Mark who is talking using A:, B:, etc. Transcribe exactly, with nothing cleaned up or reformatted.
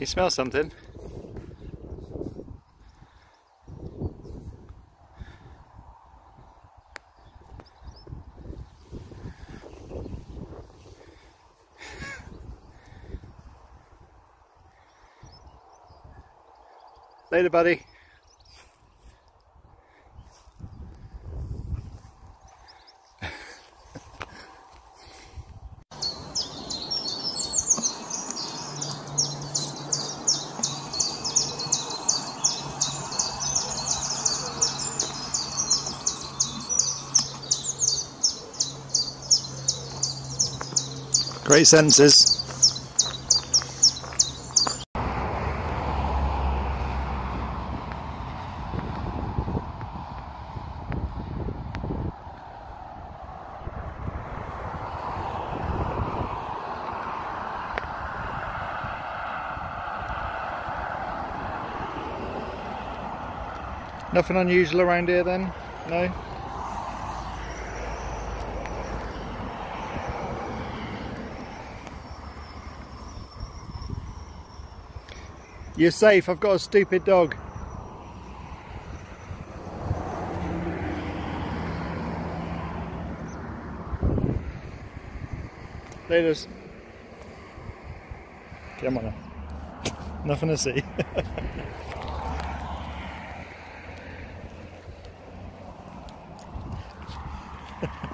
A: you smell something? Later, buddy. Great senses. Nothing unusual around here then? No? You're safe, I've got a stupid dog. Laters. Come on now. Nothing to see. Ha ha.